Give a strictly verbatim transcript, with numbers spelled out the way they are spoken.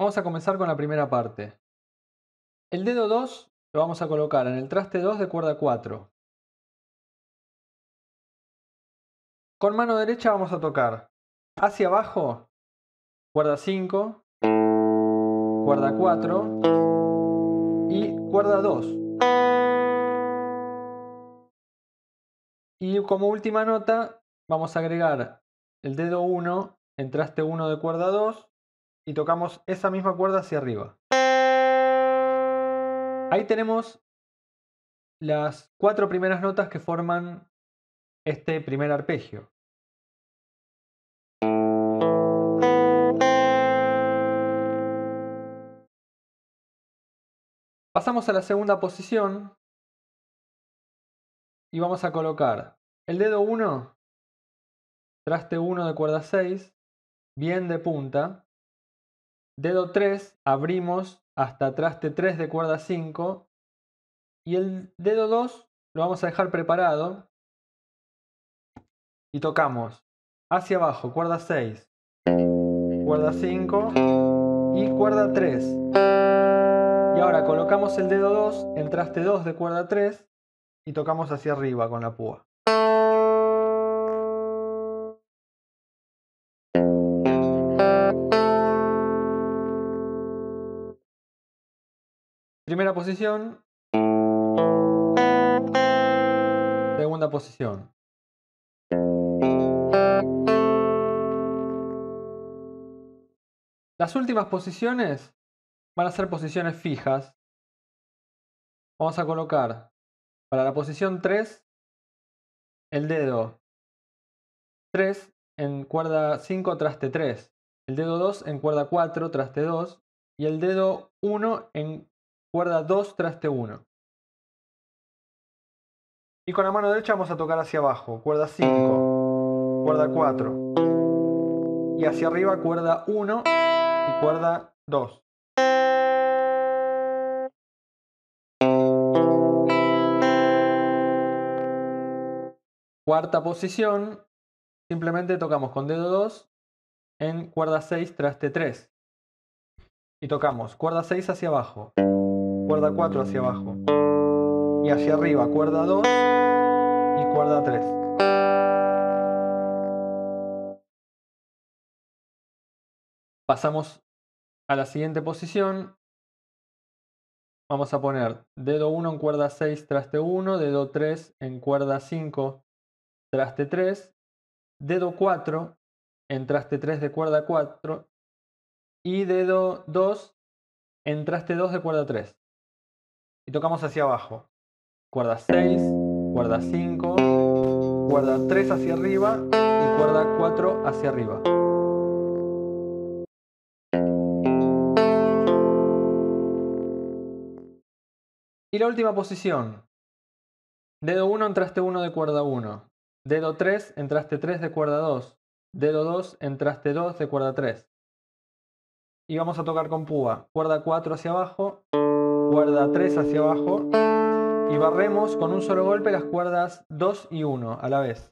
Vamos a comenzar con la primera parte. El dedo dos lo vamos a colocar en el traste dos de cuerda cuatro. Con mano derecha vamos a tocar hacia abajo, cuerda cinco, cuerda cuatro y cuerda dos. Y como última nota vamos a agregar el dedo uno en traste uno de cuerda dos y tocamos esa misma cuerda hacia arriba. Ahí tenemos las cuatro primeras notas que forman este primer arpegio. Pasamos a la segunda posición y vamos a colocar el dedo uno, traste uno de cuerda seis, bien de punta. Dedo tres, abrimos hasta traste tres de cuerda cinco. Y el dedo dos lo vamos a dejar preparado. Y tocamos hacia abajo, cuerda seis, cuerda cinco y cuerda tres. Y ahora colocamos el dedo dos en traste dos de cuerda tres y tocamos hacia arriba con la púa. Primera posición. Segunda posición. Las últimas posiciones van a ser posiciones fijas. Vamos a colocar para la posición tres el dedo tres en cuerda cinco traste tres, el dedo dos en cuerda cuatro traste dos y el dedo uno en cuerda dos traste uno. Y con la mano derecha vamos a tocar hacia abajo, cuerda cinco, cuerda cuatro y hacia arriba cuerda uno y cuerda dos. Cuarta posición, simplemente tocamos con dedo dos en cuerda seis traste tres y tocamos cuerda seis hacia abajo, cuerda cuatro hacia abajo y hacia arriba cuerda dos y cuerda tres. Pasamos a la siguiente posición. Vamos a poner dedo uno en cuerda seis traste uno, dedo tres en cuerda cinco traste tres, dedo cuatro en traste tres de cuerda cuatro y dedo dos en traste dos de cuerda tres. Y tocamos hacia abajo. Cuerda seis, cuerda cinco, cuerda tres hacia arriba y cuerda cuatro hacia arriba. Y la última posición. Dedo uno en traste uno de cuerda uno. Dedo tres en traste tres de cuerda dos. Dedo dos en traste dos de cuerda tres. Y vamos a tocar con púa. Cuerda cuatro hacia abajo, cuerda tres hacia abajo y barremos con un solo golpe las cuerdas dos y uno a la vez.